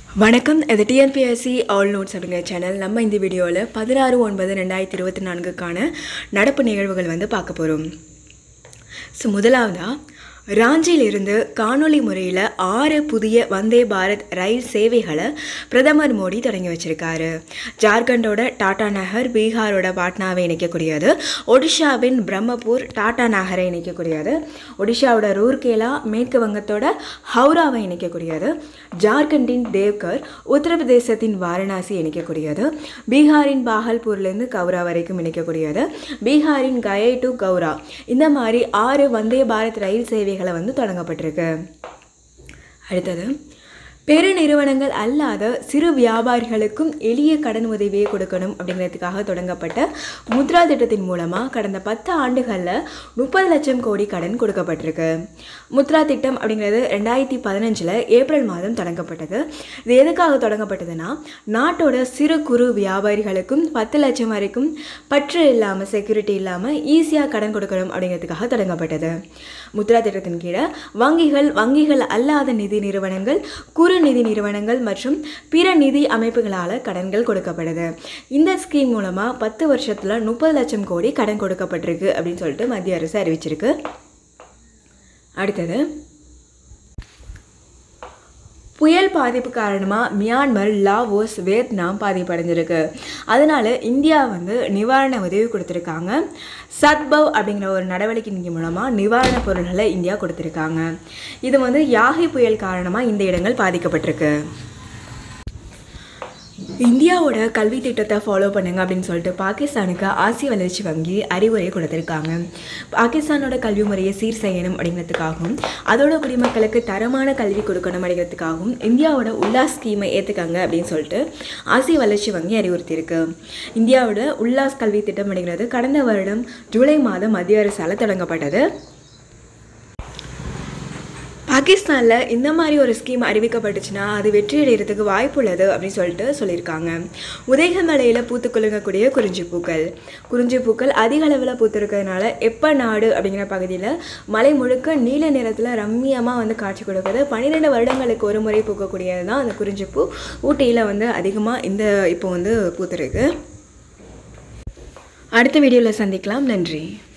வணக்கம். இது TNPSC all notes அப்படிங்கிற சேனல். நம்ம இந்த வீடியோவில் 16/9/2024க்கான நடப்பு நிகழ்வுகள் பார்க்க போகிறோம். முதலாவதாக ராஞ்சியிலிருந்து காணொலி முறையில் 6 புதிய வந்தே பாரத் ரயில் சேவைகளை பிரதமர் மோடி தொடங்கி வச்சிருக்காரு. ஜார்க்கண்டோட டாடா நகர், பீகாரோட பாட்னாவை இணைக்கக்கூடியது, ஒடிஷாவின் பிரம்மபூர் டாடா நகரை இணைக்கக்கூடியது, ஒடிஷாவோட ரூர்கேலா மேற்கு வங்கத்தோட ஹவுராவை இணைக்கக்கூடியது, ஜார்க்கண்டின் தேவ்கர், உத்தரப்பிரதேசத்தின் வாரணாசி இணைக்கக்கூடியது, பீகாரின் பாகல்பூர்லேருந்து கவுரா வரைக்கும் இணைக்கக்கூடியது, பீகாரின் கயை டு கவுரா. இந்த மாதிரி 6 வந்தே பாரத் ரயில் சேவை தொடங்கப்பட்டிருக்கு. அடுத்தது, பெருநிறுவனங்கள் அல்லாத சிறு வியாபாரிகளுக்கும் எளிய கடன் உதவியை கொடுக்கணும் அப்படிங்கிறதுக்காக தொடங்கப்பட்ட முத்ரா திட்டத்தின் மூலமாக கடந்த 10 ஆண்டுகளில் 30 லட்சம் கோடி கடன் கொடுக்கப்பட்டிருக்கு. முத்ரா திட்டம் அப்படிங்கிறது 2015 ஏப்ரல் மாதம் தொடங்கப்பட்டது. இது எதுக்காக தொடங்கப்பட்டதுன்னா, நாட்டோட சிறு குறு வியாபாரிகளுக்கும் 10 லட்சம் வரைக்கும் பற்று இல்லாமல், செக்யூரிட்டி இல்லாமல் ஈஸியாக கடன் கொடுக்கணும் அப்படிங்கிறதுக்காக தொடங்கப்பட்டது. முத்ரா திட்டத்தின் கீழே வங்கிகள் அல்லாத நிதி நிறுவனங்கள், குறு நிதி நிறுவனங்கள் மற்றும் பிற நிதி அமைப்புகளால் கடன்கள் கொடுக்கப்படுது. இந்த ஸ்கீம் மூலமாக 10 வருஷத்தில் 30 லட்சம் கோடி கடன் கொடுக்கப்பட்டிருக்கு அப்படின்னு சொல்லிட்டு மத்திய அரசு அறிவிச்சிருக்கு. அடுத்தது, புயல் பாதிப்பு காரணமாக மியான்மர், லாவோஸ், வியட்நாம் பாதிப்படைஞ்சிருக்கு. அதனால் இந்தியா நிவாரண உதவி கொடுத்துருக்காங்க. சத்பவ் அப்படிங்கிற ஒரு நடவடிக்கையின் மூலமாக நிவாரணப் பொருள்களை இந்தியா கொடுத்துருக்காங்க. இது யாகி புயல் காரணமாக இந்த இடங்கள் பாதிக்கப்பட்டிருக்கு. இந்தியாவோட கல்வி திட்டத்தை ஃபாலோ பண்ணுங்க அப்படின்னு சொல்லிட்டு பாகிஸ்தானுக்கு ஆசிய வளர்ச்சி வங்கி அறிவுரை கொடுத்துருக்காங்க. பாகிஸ்தானோட கல்வி முறையை சீர் செய்யணும் அப்படிங்கிறதுக்காகவும், அதோட குடிமக்களுக்கு தரமான கல்வி கொடுக்கணும் அப்படிங்கிறதுக்காகவும் இந்தியாவோட உல்லாஸ் ஸ்கீமை ஏற்றுக்காங்க அப்படின்னு சொல்லிட்டு ஆசிய வளர்ச்சி வங்கி அறிவுறுத்தியிருக்கு. இந்தியாவோட உல்லாஸ் கல்வி திட்டம் அப்படிங்கிறது கடந்த வருடம் ஜூலை மாதம் மத்திய அரசால் தொடங்கப்பட்டது. பாகிஸ்தானில் இந்த மாதிரி ஒரு ஸ்கீம் அறிவிக்கப்பட்டுச்சுன்னா அது வெற்றியடைகிறதுக்கு வாய்ப்பு உள்ளது அப்படின்னு சொல்லியிருக்காங்க. உதயமலையில் பூத்து குலுங்கக்கூடிய குறிஞ்சி பூக்கள் அதிக அளவில் பூத்திருக்கிறதுனால எப்ப நாடு அப்படிங்கிற பகுதியில் மலை முழுக்க நீல நிறத்தில் ரம்மியமாக காட்சி கொடுக்குது. 12 வருடங்களுக்கு ஒரு முறை பூக்கக்கூடியது தான் அந்த குறிஞ்சிப்பூ. ஊட்டியில் அதிகமாக இப்போ பூத்திருக்கு. அடுத்த வீடியோவில் சந்திக்கலாம். நன்றி.